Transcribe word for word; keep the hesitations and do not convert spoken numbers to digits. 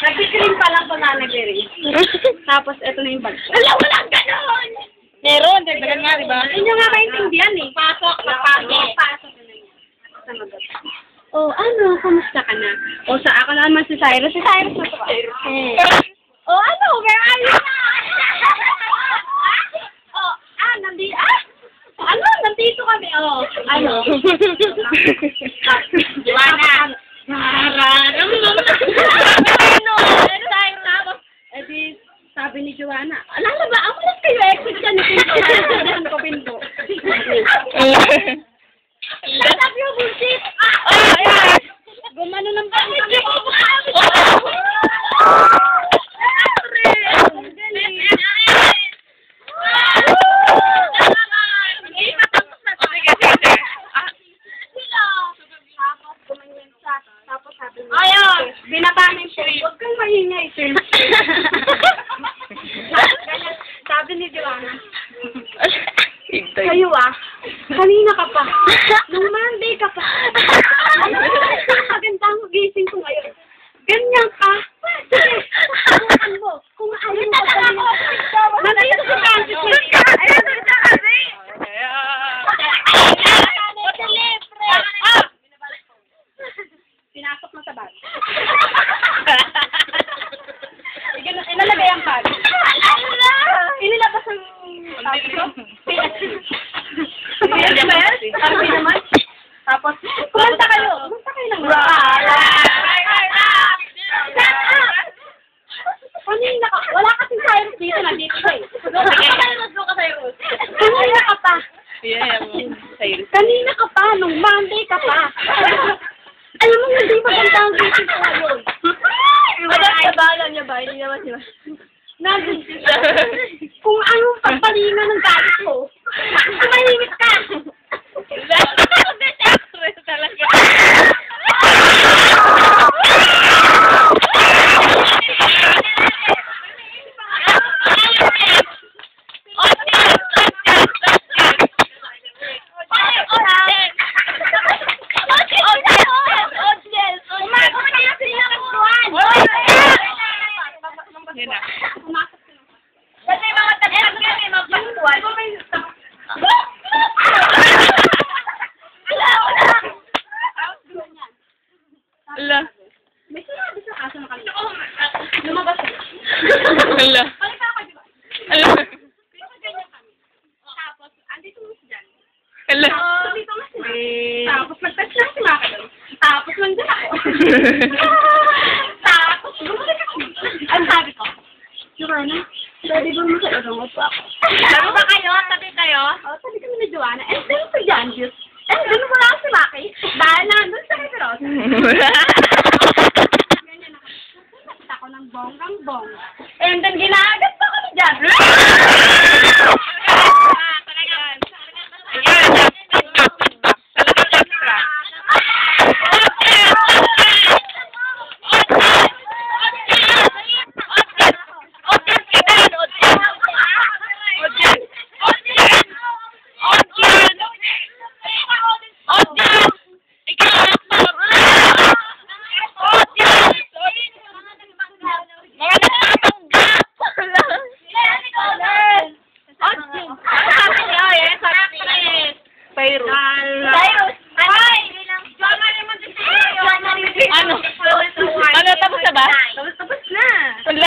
Nag-screen pa lang po na nag-erase. Tapos, eto na yung bag. Wala, walang ganon! Meron, dagdagan nga, di ba? Hindi nyo nga maintindihan eh. Pasok, napasok. Pasok na yun. Oh, ano? Kamusta ka na? O, sa ako naman si Cyrus. Si Cyrus na to. Eh. Oh, ano? Where are you na? Oh, ah, nandito. Ah! Ano? Nandito kami. Oh, ano? Joanna! Nararam mo. Ano? Ano tayo tapos? Eh di, sabi ni Joanna, alala ba, ang malas kayo exit ka ni Pinto. Sabihan ko Pinto. Shut up yung bullshit! Oh, ayan! Gumano ng pangit. Ayun, binaba na yung phone. Huwag kang maingay, sir. Sabi ni Joanna, kayo ah, kanina ka pa. Nung Monday ka pa. Ano ang magandang gising ko ngayon? Ganyan ka. Sige, subukan mo. Kung ayaw mo ka kanina. Nandito sa campus mo. Ayun, doon ka kasi. Pinasok mo sa bag. Inalagay ang bag. Inilabas ang bag ko. Sabi naman. Tapos, kumanta kayo. Kumanta kayo ng kanina ka. Wala kasing Cyrus dito. Nandito ka eh. Kanina ka pa. Kanina ka pa. Nung Monday ka pa. Alam mo, hindi maganda ang gising ko ngayon. Wala sa balan niya ba? Hindi naman siya. Nandun siya. Kung anong pagpalinga ng galit mo, tumahimik ka. Talaga. Yan na. Kasi mga tagpag yan eh, magpagpuan. Ala. May sinabi sa kaso na kanina. Lumabas ka. Ala. Balik ako, di ba? Ala. Pero ganyan kami. Tapos, andito mo siya dyan. Ala. So, dito nga sila. Tapos, nag-touch lang si Maka doon. Tapos, nandun ako. Tapos, bumalik ako. Ang sabi ko, Joanna, pwede ba mo sa urong po ako? Sabi ba kayo? Sabi kayo? Oo, sabi kami ni Joanna. And then, si Janjus. And then, wala ako si Maki. Dahil nandun sa Reveros. Ganyan ako. Nakita ko ng bonggang bong. And then, ginawa